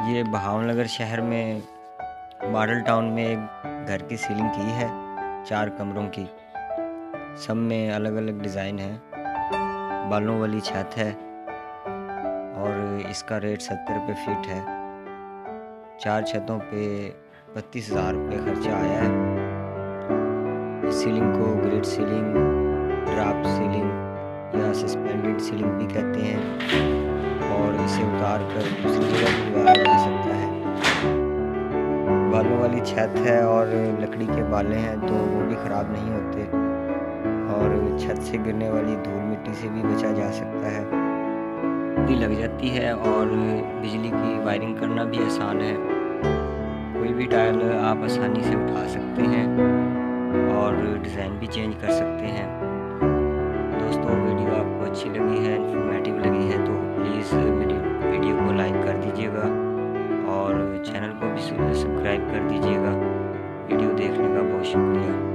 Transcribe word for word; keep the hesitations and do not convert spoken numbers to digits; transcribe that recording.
ये भावनगर शहर में मॉडल टाउन में एक घर की सीलिंग की है, चार कमरों की। सब में अलग अलग डिज़ाइन है। बालों वाली छत है और इसका रेट सत्तर रुपये फीट है। चार छतों पे बत्तीस हज़ार रुपये खर्चा आया है। इस सीलिंग को ग्रिड सीलिंग, ड्राफ्ट सीलिंग या सस्पेंडेड सीलिंग भी कहते हैं और इसे उतार कर दूसरी जगह भी लगाया जा सकता है। बालों वाली छत है और लकड़ी के बाले हैं तो वो भी ख़राब नहीं होते और छत से गिरने वाली धूल मिट्टी से भी बचा जा सकता है। भी लग जाती है और बिजली की वायरिंग करना भी आसान है। कोई भी टाइल आप आसानी से उठा सकते हैं और डिज़ाइन भी चेंज कर सकते हैं। दोस्तों, वीडियो आपको अच्छी लगी है, इन्फॉर्मेटिव लगी है तो प्लीज़ मेरी वीडियो को लाइक कर दीजिएगा और चैनल को भी सब्सक्राइब कर दीजिएगा। वीडियो देखने का बहुत शुक्रिया।